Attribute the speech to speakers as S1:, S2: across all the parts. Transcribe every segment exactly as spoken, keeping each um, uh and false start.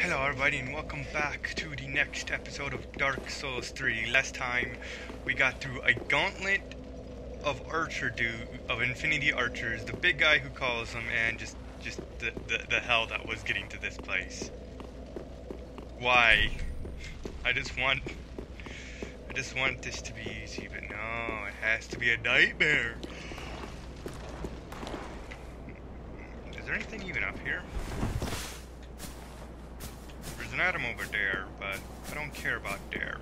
S1: Hello everybody and welcome back to the next episode of Dark Souls three. Last time we got through a gauntlet of archer dude, of infinity archers, the big guy who calls them, and just just the, the, the hell that was getting to this place. Why? I just want I just want this to be easy, but no, it has to be a nightmare. Is there anything even up here? There's an item over there, but I don't care about there.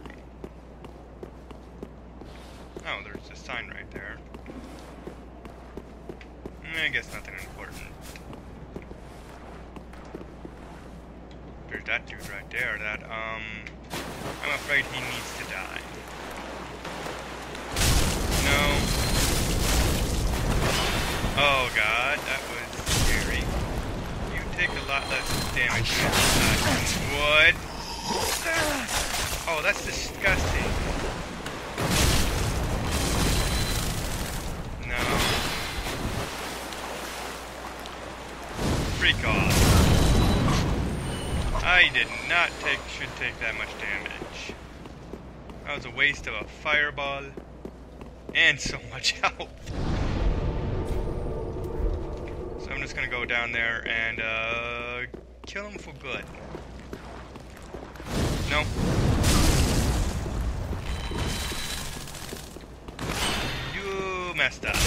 S1: Oh, there's a sign right there. I guess nothing important. There's that dude right there that, um, I'm afraid he needs to die. No. Oh god, that was scary. You take a lot less damage than that. What? Oh, that's disgusting. No. Freak off. I did not take, should take that much damage. That was a waste of a fireball and so much health. So I'm just gonna go down there and uh, kill him for good. No. You messed up.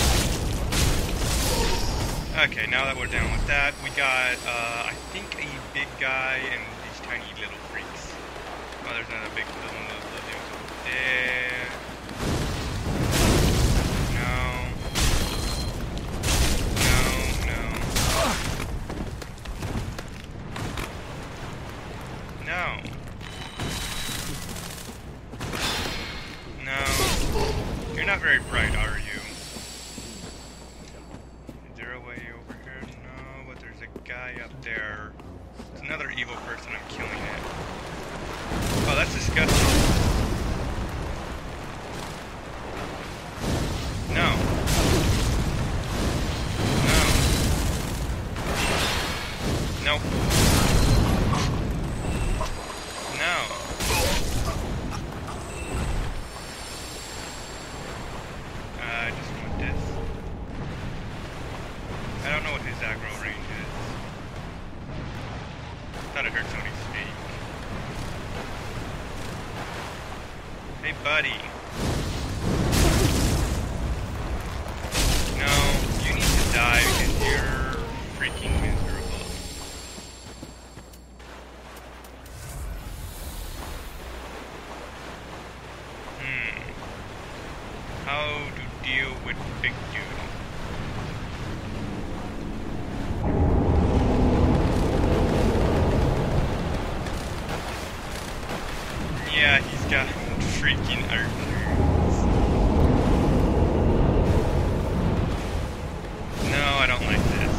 S1: Okay, now that we're done with that, we got, uh, I think a big guy and these tiny little freaks. Oh, there's another big little little dude over there. No. No, no. No. No. You're not very bright, are you? Up there. There's another evil person. I'm killing it. Oh, that's disgusting. No. No. Nope. No. Uh, I just want this. I don't know what his aggro range is. I thought I heard somebody speak. Hey, buddy. No, you need to die because you're freaking miserable. Hmm. How to deal with big dude? Yeah, he's got freaking archers. No, I don't like this.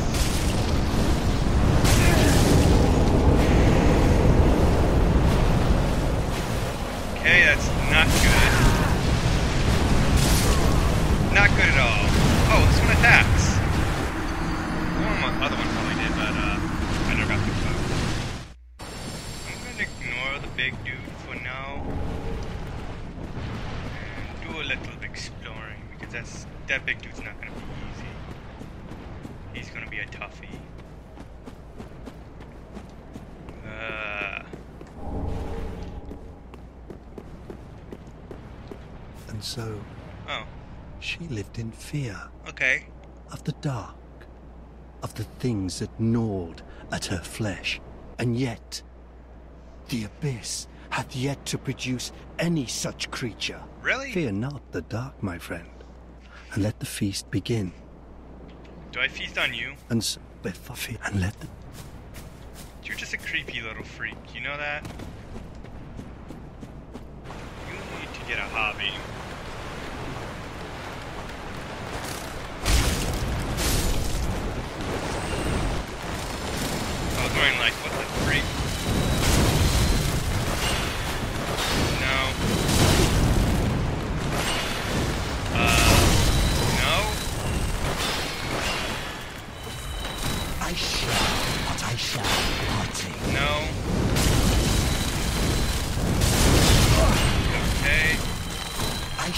S1: Okay, that's not good. Not good at all. Oh, this one attacks. The other one probably did, but uh, I never got the close. I'm gonna ignore the big dude for now and do a little exploring because that's that big dude's not gonna be easy. He's gonna be a toughie. Uh.
S2: And so,
S1: oh,
S2: she lived in fear.
S1: Okay.
S2: Of the dark, of the things that gnawed at her flesh, and yet the abyss hath yet to produce any such creature.
S1: Really?
S2: Fear not the dark, my friend, and let the feast begin.
S1: Do I feast on you?
S2: And so, before fear, and let the...
S1: You're just a creepy little freak, you know that? You need to get a hobby. I was going like, what the freak? No. Uh, no?
S3: I shall, but I shall partake.
S1: No. Okay.
S2: I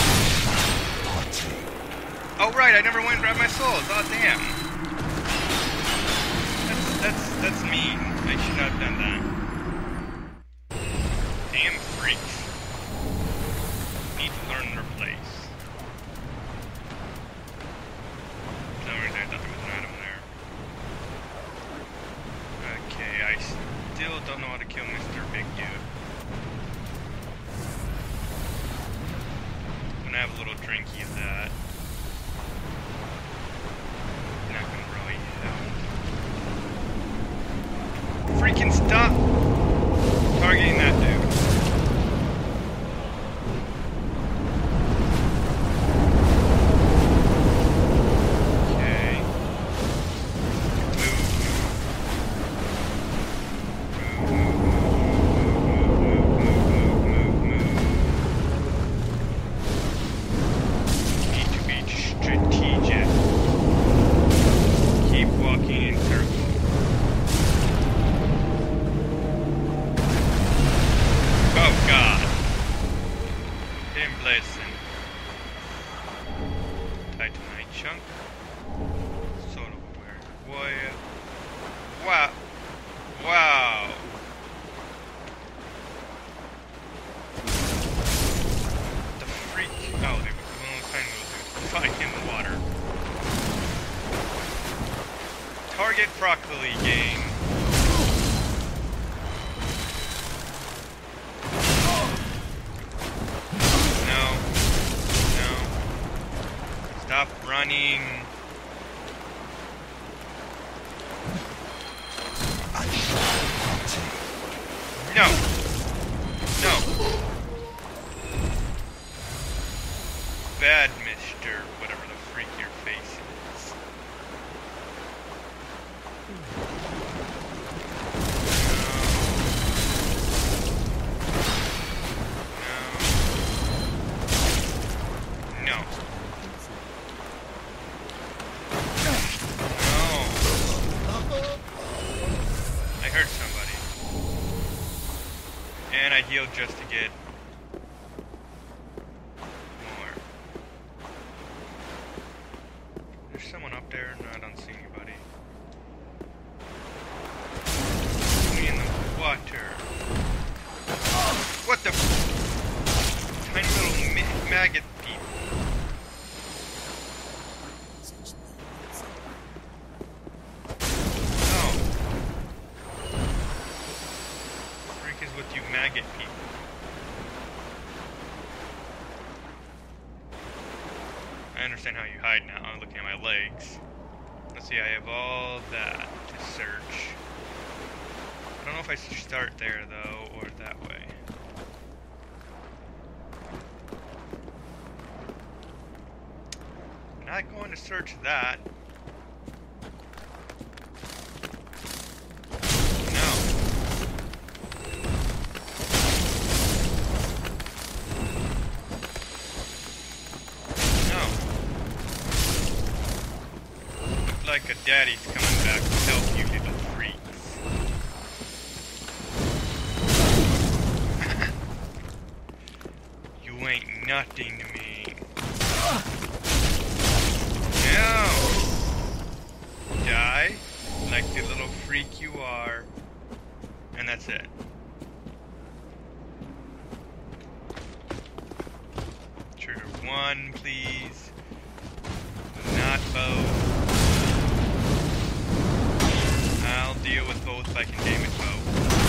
S1: Oh right, I never went and grabbed my souls. Oh damn. That's that's that's mean. I should not have done that. Damn freaks. Need to learn their place. For some reason I thought there was an item there. Okay, I still don't know how to kill Mister Big Dude. I'm gonna have a little drinky of that. Not gonna really help. Freaking stop targeting that dude. Okay. Move. Move, move, move, move, move, move, move. Need to be strategic. Keep walking in circles. Oh God. Him blessing. Titanite chunk. Soul aware. Warrior. Wow. Wow. The freak. Oh, they were the little tiny little dudes. Fight in the water. Target broccoli game. No. No. Stop running. No. No. Bad mister, whatever the freak your face is. No. No. I hurt somebody. And I healed just to get more. There's someone up there? No, I don't see anybody. Me in the water. What the f- tiny little ma maggot people. With you maggot people. I understand how you hide now. I'm looking at my legs. Let's see, I have all that to search. I don't know if I should start there though, or that way. I'm not going to search that. Like a daddy's coming back to help you little freaks. You ain't nothing to me. No! Die like the little freak you are. And that's it. Trigger one, please. Not both. I'll deal with both if I can damage both.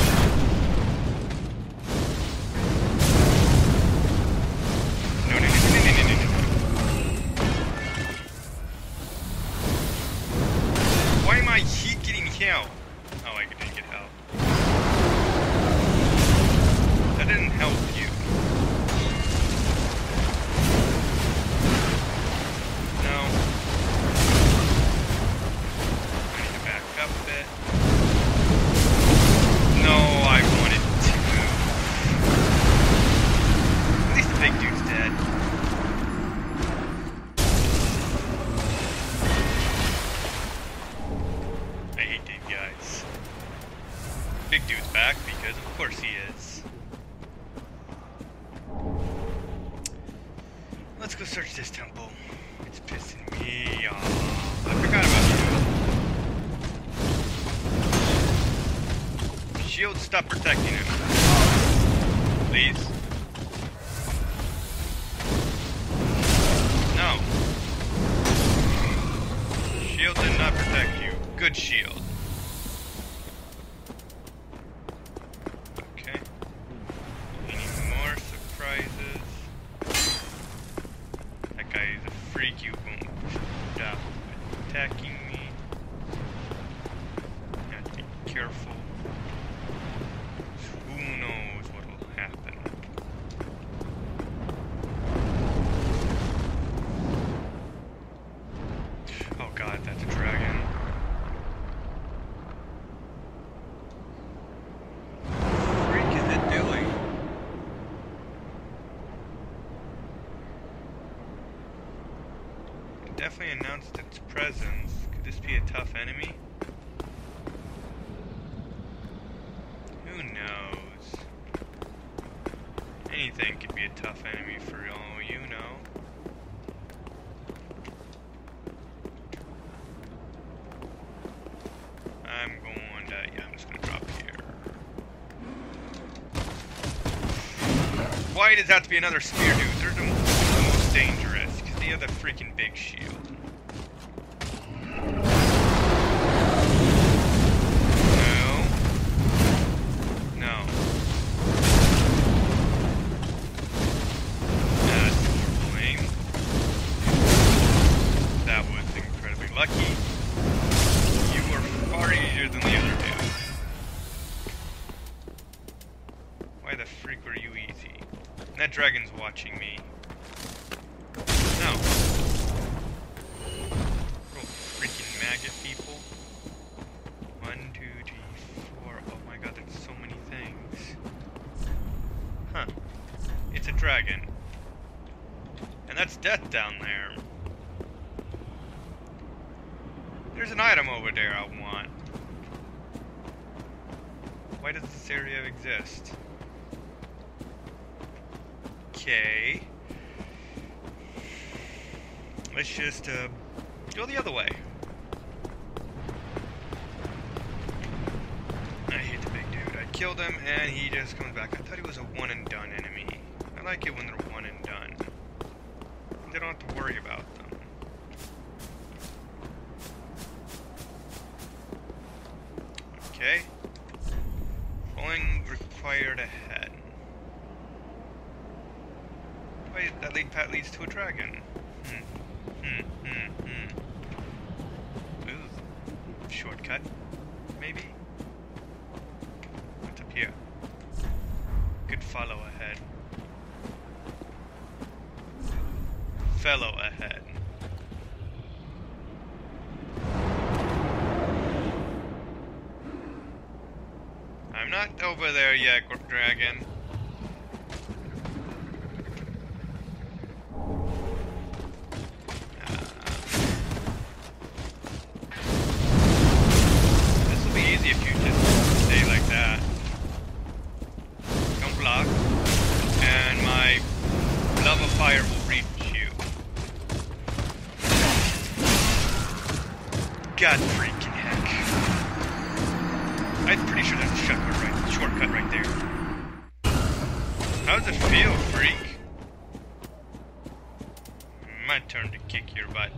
S1: No, no, no, no, no, no, no, no. Why am I keep getting help? Oh, I didn't get help. That didn't help you. No. Up a bit. No, I wanted to move. At least the big dude's dead. I hate these guys. big dude's back, because of course he is. Let's go search this temple. It's pissing me off. I forgot about you. Shield, stop protecting him. Please. No. Shield did not protect you. Good shield. Okay. Any more surprises? That guy is a freak. You won't stop attacking me. You have to be careful. Who knows what will happen? Oh god, that's a dragon. What the freak is it doing? It definitely announced its presence. Could this be a tough enemy? Who knows? Anything could be a tough enemy for all you know. I'm going to, yeah, I'm just going to drop here. Why does that have to be another spear dude? They're the, the most dangerous, because they have the freaking big shield. Lucky. You were far easier than the other two. Why the freak were you easy? That dragon's watching me. No. Little freaking maggot people. One, two, three, four. Oh my god, there's so many things. Huh. It's a dragon. And that's death down there. There's an item over there I want. Why does this area exist? Okay. Let's just uh, go the other way. I hate the big dude. I killed him and he just comes back. I thought he was a one and done enemy. I like it when they're one and done. They don't have to worry about them. Okay. Rolling required ahead. Wait, that lead path leads to a dragon. Hmm. Hmm. Hmm. Hmm. Ooh. Shortcut. Maybe? What's up here? Good follow ahead. Fellow ahead. I'm not over there yet, dragon. Uh, this will be easy if you just stay like that. Don't block. And my love of fire will reach you. God freaking heck. I'm pretty sure there's a shortcut right, shortcut right there. How does it feel, freak? My turn to kick your butt.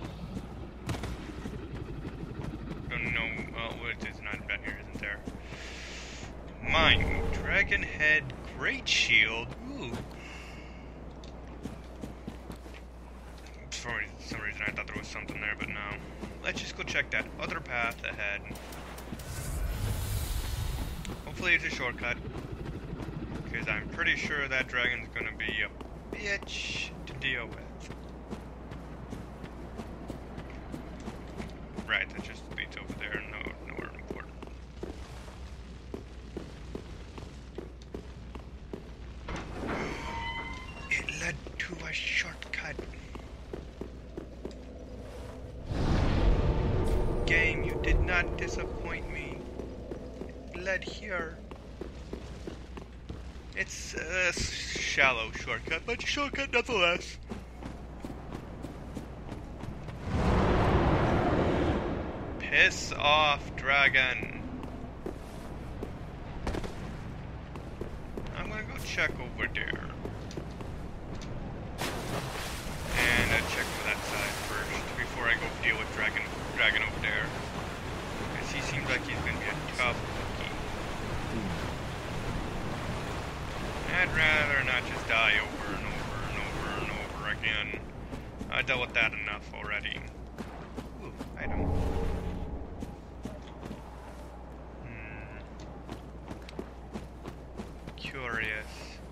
S1: Don't know. Oh, what is not down here, isn't there? Mine. Dragon head, great shield. Ooh. For some reason, I thought there was something there, but no. Let's just go check that other path ahead. Hopefully it's a shortcut, because I'm pretty sure that dragon's gonna be a bitch to deal with. Right, that just leads over there, no, nowhere important. It led to a shortcut. Game, you did not disappoint me. It led here. It's a shallow shortcut, but a shortcut nonetheless. Piss off, dragon. I'm gonna go check over there. And I check for that side first before I go deal with dragon dragon over there. Because he seems like he's gonna be a tough cookie. I'd rather not just die over and over and over and over again. I dealt with that enough already. Ooh, item. Hmm. Curious.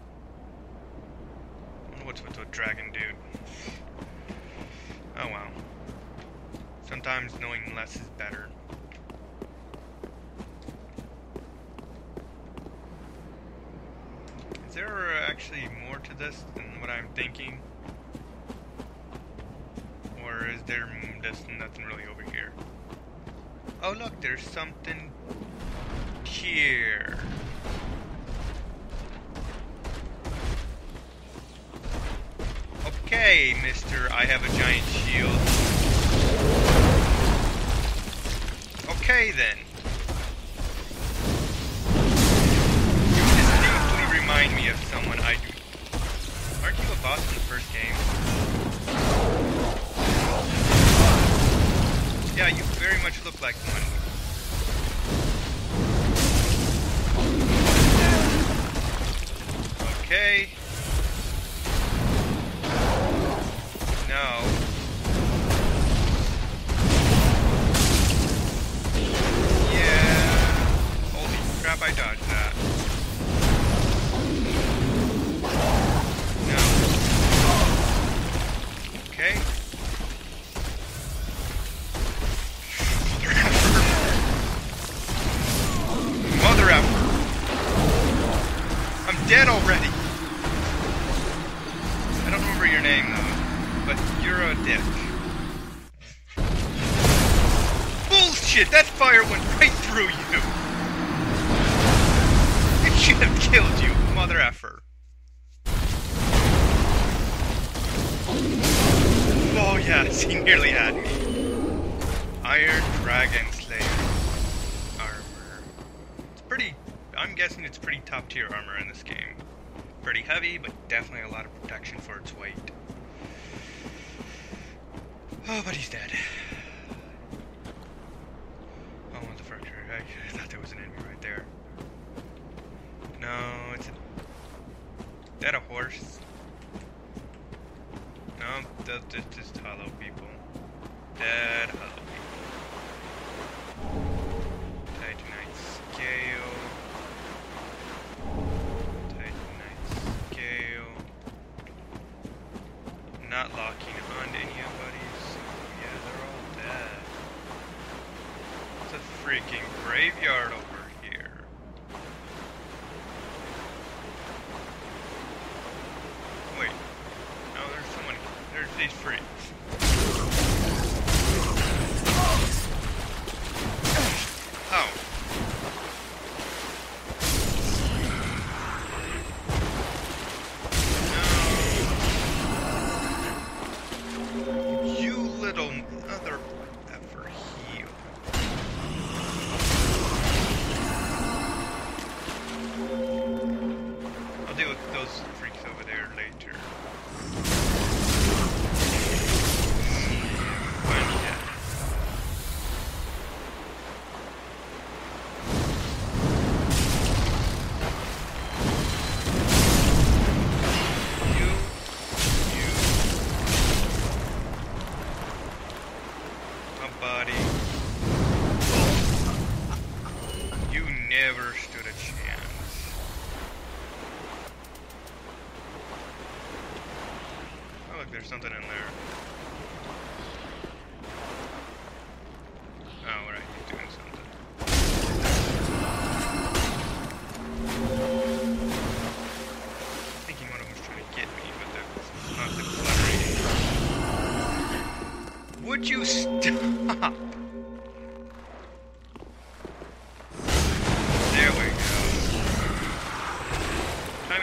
S1: I wonder what's with the dragon dude. Oh well. Sometimes knowing less is better. Is there actually more to this than what I'm thinking? Or is there just nothing really over here? Oh look, there's something here. Okay, mister, I have a giant shield. Okay then. Remind me of someone I do. Aren't you a boss in the first game? Yeah, you very much look like one. Okay. No. Yeah. Holy crap, I dodged that. Okay. Mother effer. I'm dead already. I don't remember your name though, but you're a dick. Bullshit! That fire went right through you. It should have killed you, mother effer. Oh yes, he nearly had me. Iron Dragon Slayer armor. It's pretty, I'm guessing it's pretty top tier armor in this game. Pretty heavy, but definitely a lot of protection for its weight. Oh, but he's dead. Oh, what the frick? I thought there was an enemy right there. No, it's a... Is that a horse? No, that's just, just hollow people. Dead hollow people. Titanite scale. Titanite scale. Not locking onto anybody, so yeah, they're all dead. It's a freaking graveyard over here. Wait. No, there's someone. There's these freaks. Oh. No. You little mother effer heel. I'll deal with those freaks over there later. There's something in there. Oh, right, he's doing something. Thinking one of them was trying to get me, but that was not the clever. Would you stop? There we go. Time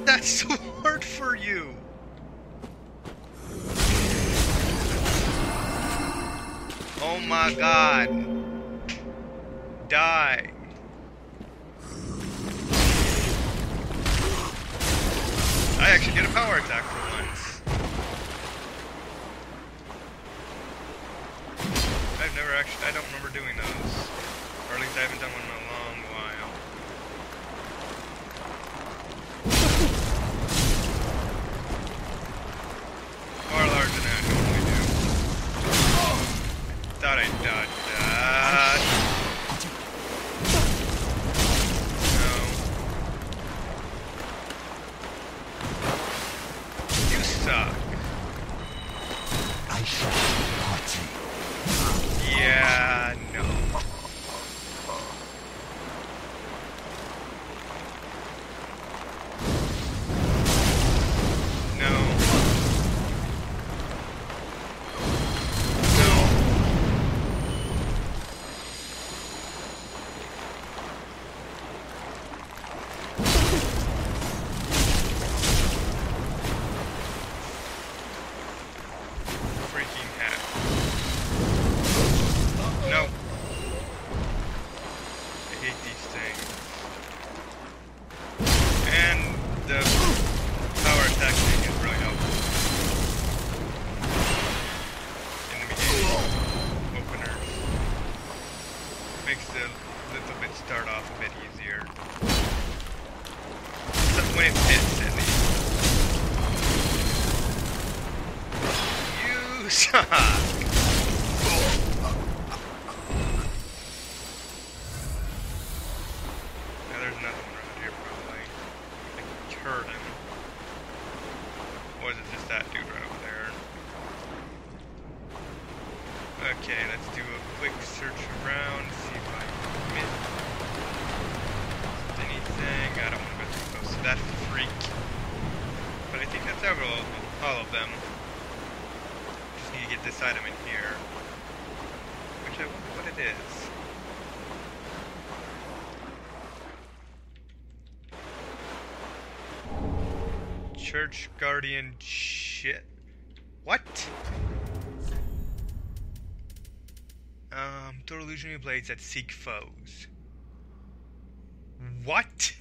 S1: that sword for you? Oh my god. Die. I actually get a power attack for once. I've never actually, I don't remember doing those. Or at least I haven't done one in a long while. Far larger than I normally do. Thought I dodged that. No. You suck.
S2: I shall party.
S1: Yeah, no. Okay, let's do a quick search around, see if I missed anything. I don't want to go too close to that freak. But I think that's several of them, all of them. Just need to get this item in here. Which I wonder what it is. Church Guardian shit. What? Um, total illusionary blades that seek foes. What?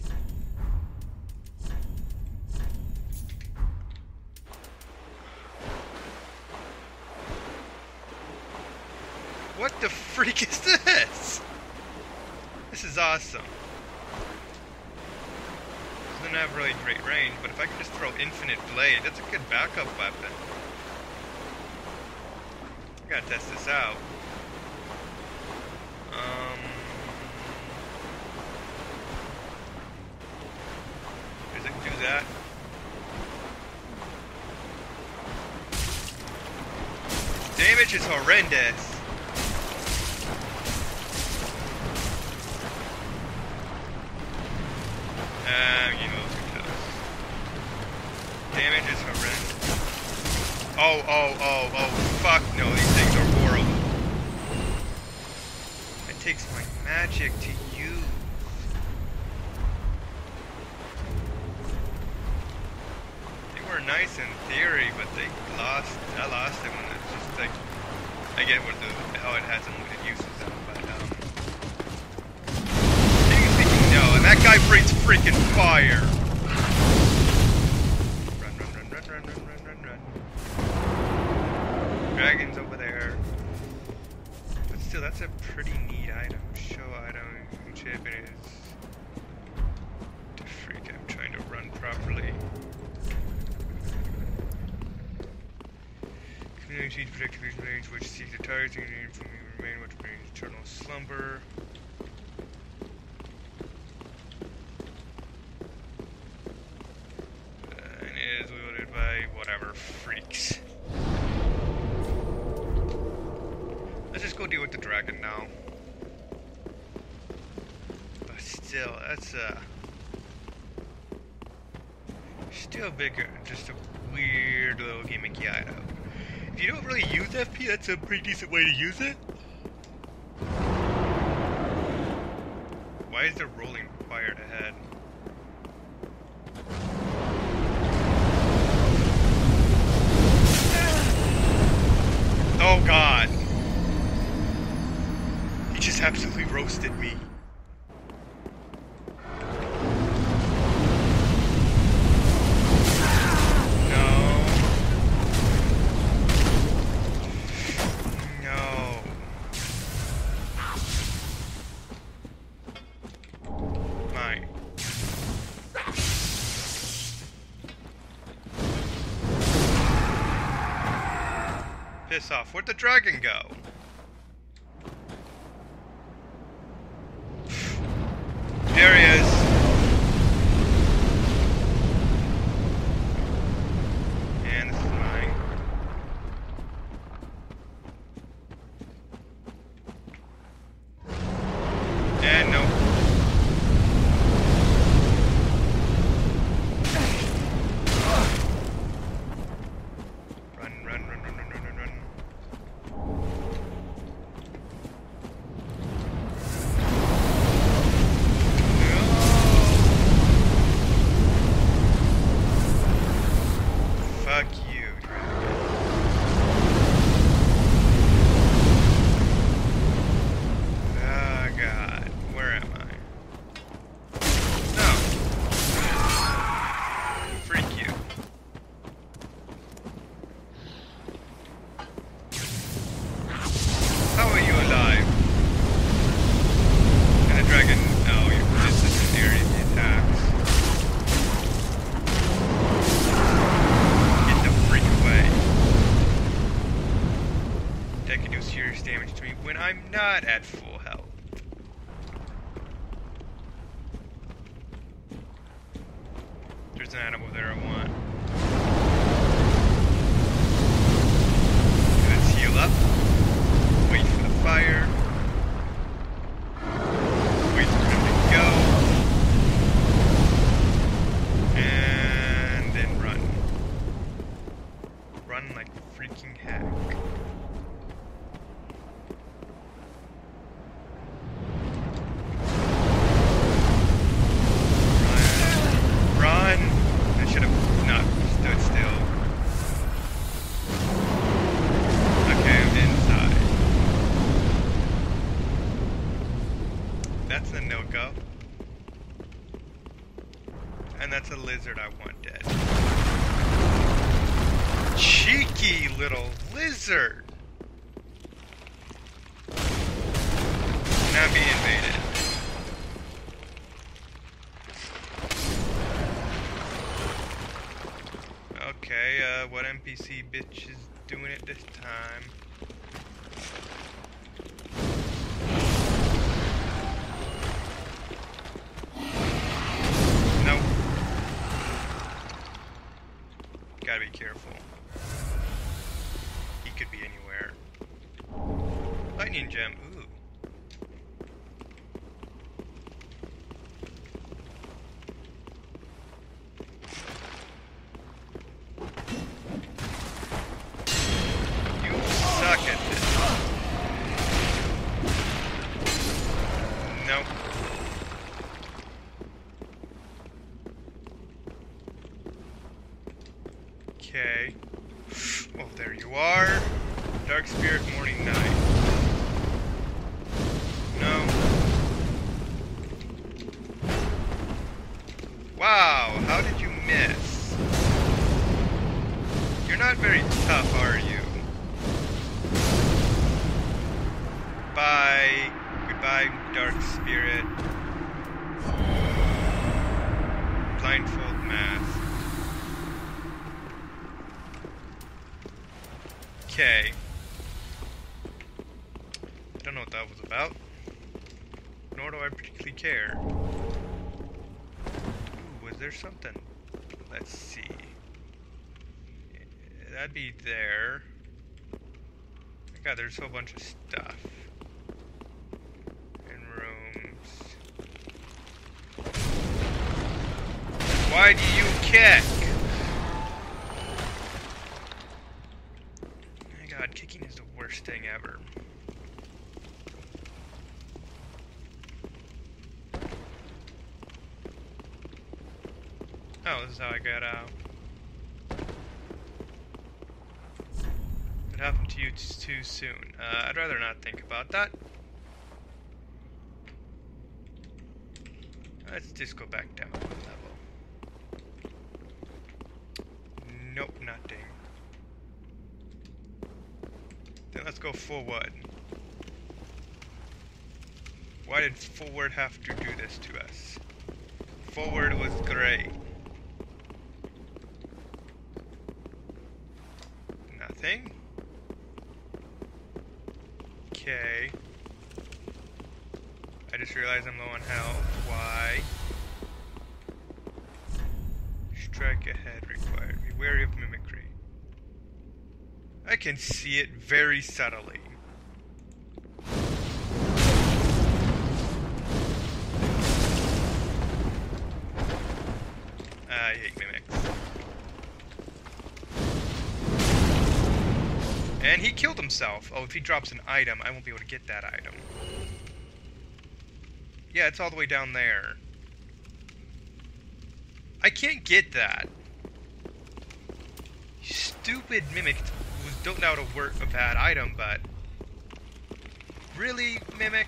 S1: What the freak is this? This is awesome. It doesn't have really great range, but if I can just throw infinite blade, that's a good backup weapon. I gotta test this out. Um, does it do that? Damage is horrendous. Um, you know, damage is horrendous. Oh, oh, oh, oh, fuck no, these things are horrible. It takes my magic to use. They were nice in theory, but they lost, I lost them when it's just like, I get what the, how it has unlimited uses them, but, um, no, and that guy breathes freaking fire. Run, run, run, run, run, run, run, run, run. Dragon's over there. But still, that's a pretty neat item. Show item. Chip it is. To freak, I'm trying to run properly. Community protective range, which seeks the target to from remain, which brings eternal slumber. Whatever, freaks. Let's just go deal with the dragon now. But still, that's uh still bigger, just a weird little gimmicky item. If you don't really use F P, that's a pretty decent way to use it. Why is there rolling required ahead? roasted me. Piss off. Where'd the dragon go? There he is. And this is mine. And no. Run, run, run, run, run, run, run, run. Fuck you, dragon. Oh god, where am I? No. Freak you. How are you alive? And the dragon, oh, you're just in the area of the attacks. That can do serious damage to me when I'm not at full health. There's an animal there I want. Let's heal up. Wait for the fire. Wait for him to go. And then run. Run like freaking heck. That's a no-go. And that's a lizard I want dead. Cheeky little lizard! Now be invaded. Okay, uh, what N P C bitch is doing it this time? Gotta be careful. He could be anywhere. Lightning gem, ooh. You suck at this. Nope. Okay. Well, there you are. Dark Spirit, Morning Night. No. Wow, how did you miss? You're not very tough, are you? Bye. Goodbye, Dark Spirit. Blindfold mask. Okay. I don't know what that was about. Nor do I particularly care. Ooh, was there something? Let's see. That'd be there. God, there's a whole bunch of stuff. In rooms. Why do you kick? God, kicking is the worst thing ever. Oh, this is how I got out. What happened to you too soon? Uh, I'd rather not think about that. Let's just go back down one level. Nope, nothing. Then let's go forward. Why did forward have to do this to us? Forward was great. Nothing. Okay. I just realized I'm low on health. Why? Strike ahead required. Be wary of mimicry. I can see it very subtly. I hate mimics. And he killed himself. Oh, if he drops an item, I won't be able to get that item. Yeah, it's all the way down there. I can't get that. Stupid mimic don't know how to work a bad item, but... Really, mimic?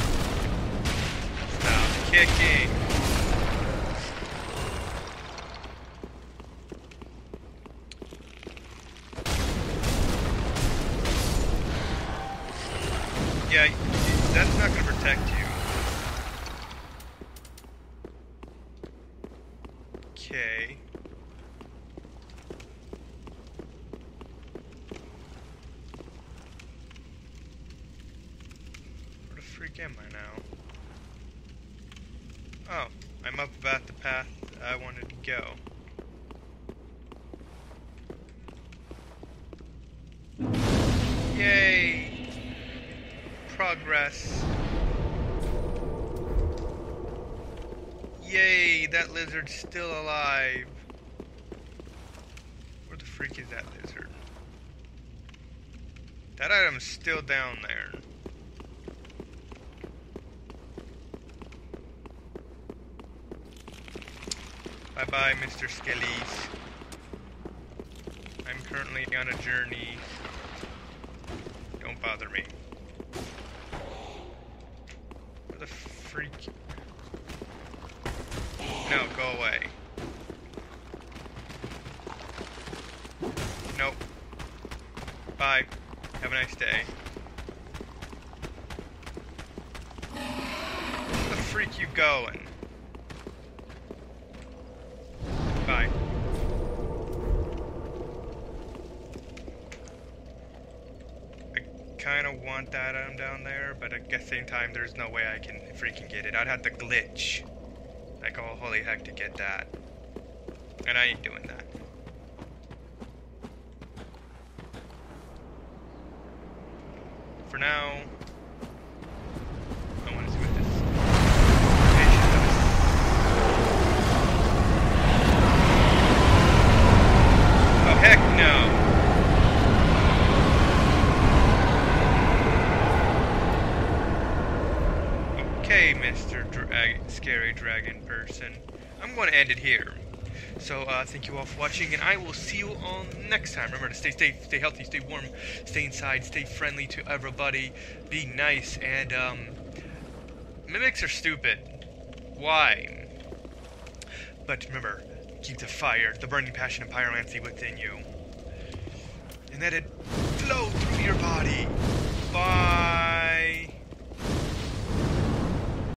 S1: Stop kicking. Yeah, that's not going to protect you. Okay. Where the freak am I now? Oh, I'm up about the path I wanted to go. Yay! Progress. Yay, that lizard's still alive. Where the freak is that lizard? That item's still down there. Bye-bye, Mister Skellies. I'm currently on a journey. Don't bother me. Where the freak? No, go away. Nope. Bye. Have a nice day. Where the freak you going? Bye. I kinda want that item down there, but at the same time there's no way I can freaking get it. I'd have to glitch. Like, oh, holy heck, to get that. And I ain't doing that. For now, I want to see what this patient does. Oh, heck no. Okay, Mister Dra- Scary Dragon Person. I'm going to end it here. So, uh, thank you all for watching, and I will see you all next time. Remember to stay safe, stay healthy, stay warm, stay inside, stay friendly to everybody, be nice, and, um, mimics are stupid. Why? But remember, keep the fire, the burning passion of pyromancy within you, and let it flow through your body. Bye!